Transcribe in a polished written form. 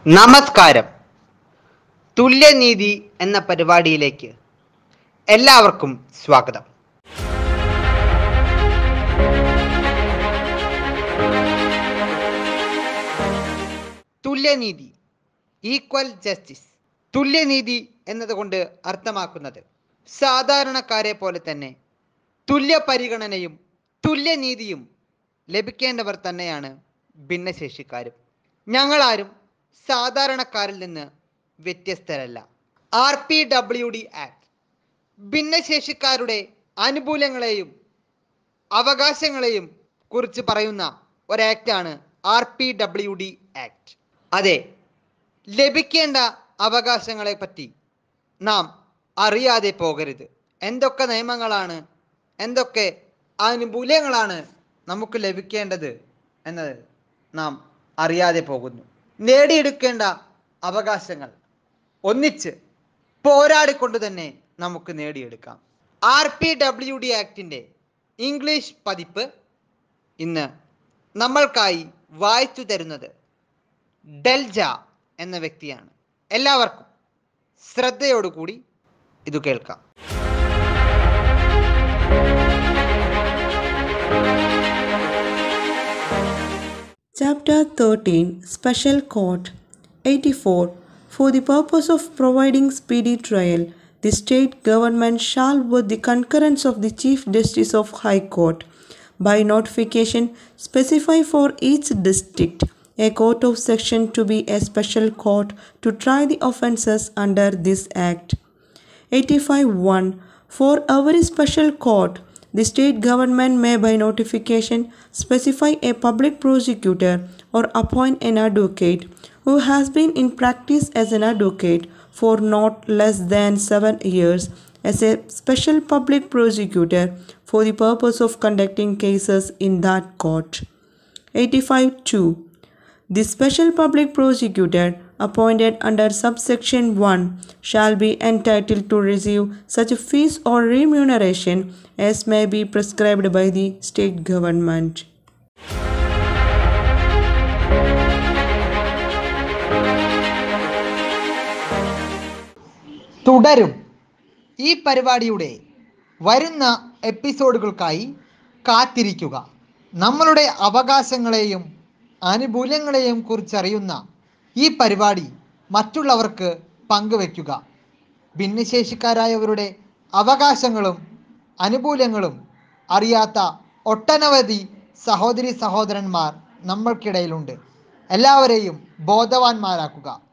നമസ്കാരം. തുല്യനീതി എന്ന പരിപാടിയിലേക്ക് എല്ലാവർക്കും സ്വാഗതം. തുല്യനീതി, ഈക്വൽ ജസ്റ്റിസ്. തുല്യനീതി എന്നതുകൊണ്ട് അർത്ഥമാക്കുന്നത് സാധാരണക്കാരെ പോലെ തന്നെ തുല്യ പരിഗണനയും തുല്യനീതിയും ലഭിക്കേണ്ടവർ തന്നെയാണ് ഭിന്നശേഷിക്കാരും. ഞങ്ങളാരും സാധാരണക്കാരിൽ നിന്ന് വ്യത്യസ്തരല്ല. RPWD ആക്ട് ഭിന്നശേഷിക്കാരുടെ ആനുകൂല്യങ്ങളെയും അവകാശങ്ങളെയും കുറിച്ച് പറയുന്ന ഒരാക്റ്റാണ് RPWD ആക്ട്. അതെ, ലഭിക്കേണ്ട അവകാശങ്ങളെ പറ്റി നാം അറിയാതെ പോകരുത്. എന്തൊക്കെ നിയമങ്ങളാണ്, എന്തൊക്കെ ആനുകൂല്യങ്ങളാണ് നമുക്ക് ലഭിക്കേണ്ടത് എന്നത് നാം അറിയാതെ പോകുന്നു. നേടിയെടുക്കേണ്ട അവകാശങ്ങൾ ഒന്നിച്ച് പോരാടിക്കൊണ്ട് തന്നെ നമുക്ക് നേടിയെടുക്കാം. RPWD ആക്ടിൻ്റെ ഇംഗ്ലീഷ് പതിപ്പ് ഇന്ന് നമ്മൾക്കായി വായിച്ചു തരുന്നത് ഡെൽജ എന്ന വ്യക്തിയാണ്. എല്ലാവർക്കും ശ്രദ്ധയോടുകൂടി ഇത് കേൾക്കാം. Chapter 13 Special Court 84 For the purpose of providing speedy trial, the state government shall, with the concurrence of the Chief Justice of High Court, by notification specify for each district a court of section to be a special court to try the offences under this Act. 85.1 For every special court, the state government may by notification specify a public prosecutor or appoint an advocate who has been in practice as an advocate for not less than 7 years as a special public prosecutor for the purpose of conducting cases in that court. 85.2 The special public prosecutor appointed under subsection 1 shall be entitled to receive such fees or remuneration as may be prescribed by the state government. തുടരും. ഈ പരിപാടിയുടെ വരുന്ന എപ്പിസോഡുകൾക്കായി കാത്തിരിക്കുക. നമ്മളുടെ അവകാശങ്ങളെയും ആനുകൂല്യങ്ങളെയും കുറിച്ചറിയുന്ന ഈ പരിപാടി മറ്റുള്ളവർക്ക് പങ്കുവയ്ക്കുക. ഭിന്നശേഷിക്കാരായവരുടെ അവകാശങ്ങളും ആനുകൂല്യങ്ങളും അറിയാത്ത ഒട്ടനവധി സഹോദരി സഹോദരന്മാർ നമ്മൾക്കിടയിലുണ്ട്. എല്ലാവരെയും ബോധവാന്മാരാക്കുക.